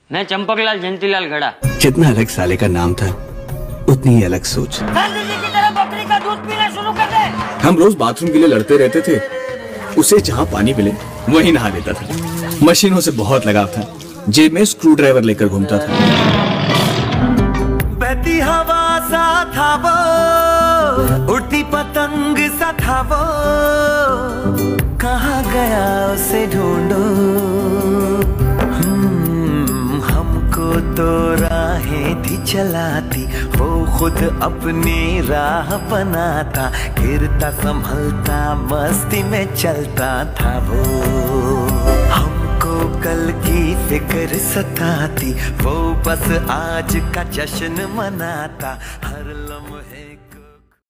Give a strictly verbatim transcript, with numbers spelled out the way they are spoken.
मैं चंपकलाल जयंतीलाल घड़ा। जितना अलग साले का नाम था उतनी ही अलग सोच। गांधी जी की तरह बकरी का दूध पीना शुरू कर दे। हम रोज बाथरूम के लिए लड़ते रहते थे, उसे जहाँ पानी मिले वहीं नहा लेता था। मशीनों से बहुत लगाव था, जेब में स्क्रू ड्राइवर लेकर घूमता था। बहती हवा सा था वो, उड़ती पतंग सा था वो, कहाँ गया उसे ढूंढो। हम्म, हमको तो राहें थी चलाती, वो खुद अपनी राह बनाता, गिरता संभलता मस्ती में चलता था वो। हमको कल की फिक्र सताती, वो बस आज का जश्न मनाता, हर लम्हे